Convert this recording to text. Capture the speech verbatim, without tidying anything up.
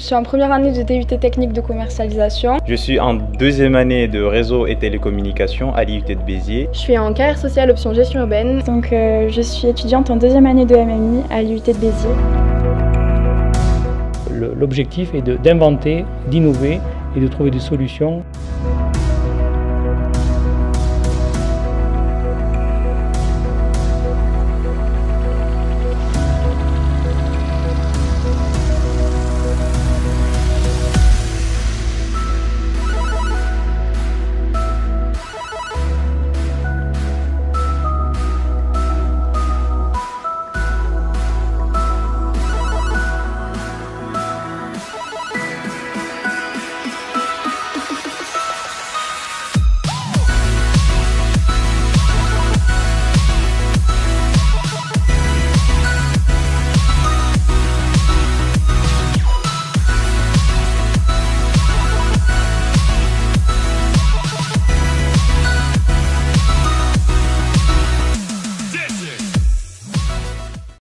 suis en première année de D U T technique de commercialisation. Je suis en deuxième année de réseau et télécommunications à l'I U T de Béziers. Je suis en carrière sociale option gestion urbaine. Donc euh, je suis étudiante en deuxième année de M M I à l'I U T de Béziers. L'objectif est d'inventer, d'innover et de trouver des solutions.